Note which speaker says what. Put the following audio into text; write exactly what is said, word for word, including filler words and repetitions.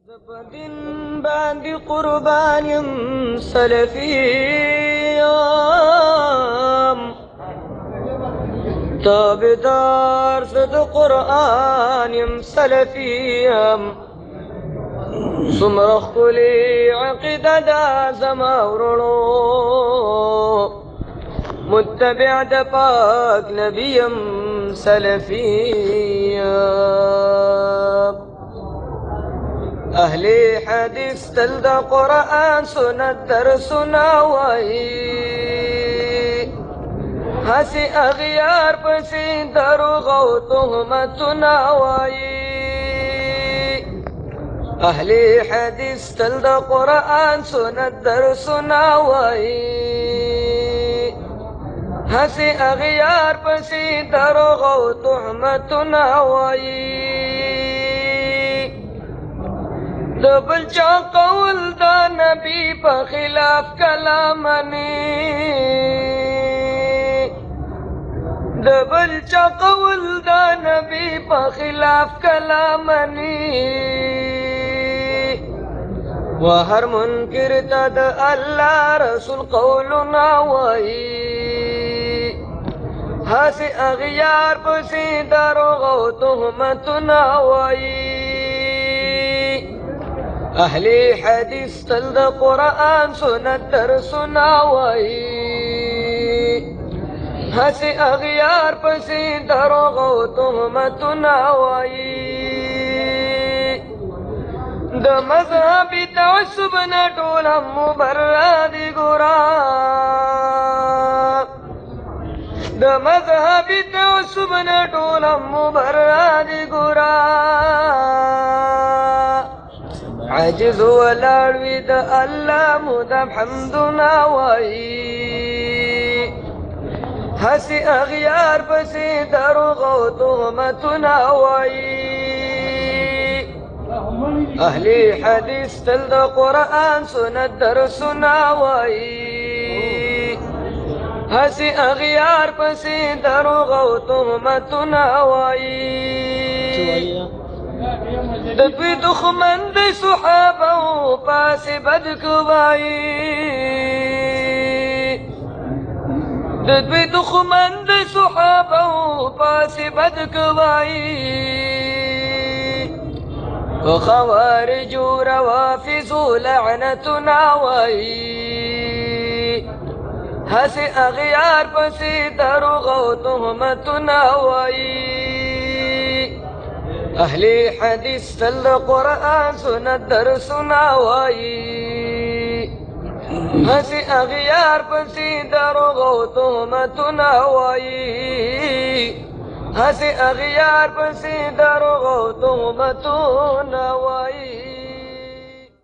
Speaker 1: زبدن باندې قربان يم سلفيام تابدار زد قرآن يم سلفيام سمرخ كلي عقيدة دا زماورلو متبع دا پاک نبيم سلفيام اهل حدیث تل دا قرآن سنت درسنا وائی ہسی اغیار پسی دروغ و تهمتنا وائی اهل حدیث تل دا قرآن سنت درسنا وائی ہسی اغیار پسی دروغ و تهمتنا وائی دبل چا قول دا نبی پا خلاف کلامنی دبل چا قول دا نبی پا خلاف کلامنی و هر منکر تا دا اللہ رسول قولنا وائی ہاسی اغیار پسی دروغ و تهمتنا وائی اهل حدیث تل دا قرآن سنت درسنا وائی ہسی اغیار پسی دروغ و تهمتنا وائی دا مذہبی تعصب نا ٹول ہم مبرادی گورا دا مذہبی تعصب نا ٹول ہم مبرادی گورا عجز ولاړوي د الله مدام حمدنا وائی هسی اغیار پسی دروغ و تهمتنا وائی اهل حدیث تل د قرآن سنت درسنا وائی هسی اغیار پسی دروغ و تهمتنا وائی ددوی دخمن دی صحابه و پاس بد کوائی ددوی دخمن دی صحابه و پاس بد کوائی و خوارج و روافض و لعنتنا وائی ہسی اغیار پسی دروغ و تهمتنا وائی اهل حدیث تل قرآن سنت درسنا وائی ہسی اغیار پسی دروغ و تهمتنا وائی ہسی اغیار پسی دروغ و تهمتنا وائی